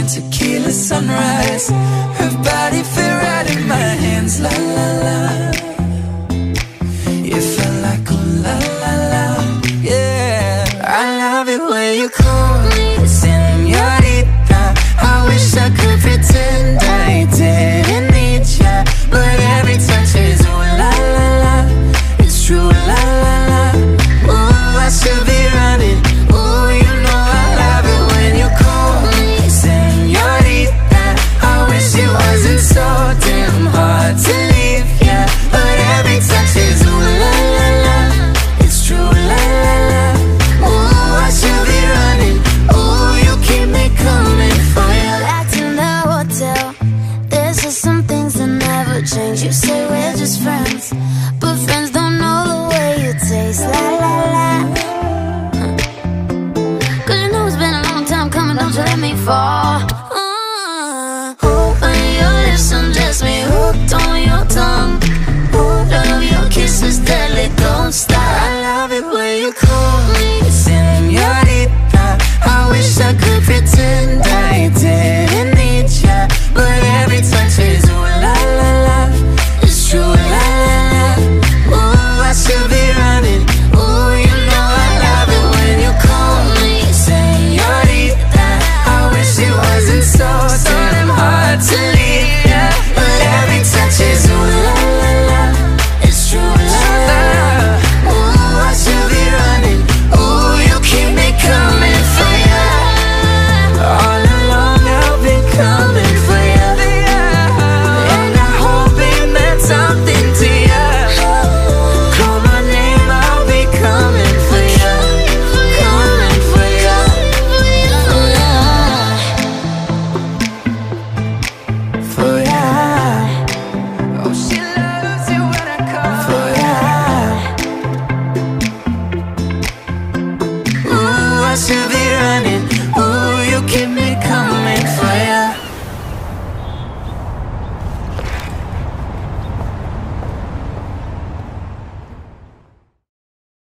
and tequila sunrise. Her body fit right in my hands, la la la. You felt like oh la la la, yeah. I love it when you call me señorita. I wish I could pretend I didn't need ya, but every touch is ooh la la la. It's true la la la. Ooh, I should be running. Ooh, you know I love it when you call me señorita. I wish it wasn't so damn hard to leave ya, but every touch is ooh la la la. It's true la la la. Ooh, I should be running. Ooh, you keep me coming for ya. Back in the hotel, there's just some things that never change. You say we're just friends, but friends don't know the way you taste. La la la. Cause you know it's been a long time coming, don't you let me fall. When your lips undress me, hooked on your tongue. Love your kisses deadly, don't stop. I love it when you call me señorita. I wish I could pretend I didn't need ya, but every touch is ooh la la la. It's true la la la. Ooh, I should be running. Ooh, you know I love it when you call me señorita. I wish it wasn't so damn hard to leave ya, but every touch is ooh la la la. It's true la la la. Ooh, I should be running. Ooh, you keep me coming for ya. All along I've been coming for ya, and I hope it meant something to ya. Call my name, I'll be coming for ya, coming for ya. For ya. Oh, she loves you when I call for ya. Ooh, I should be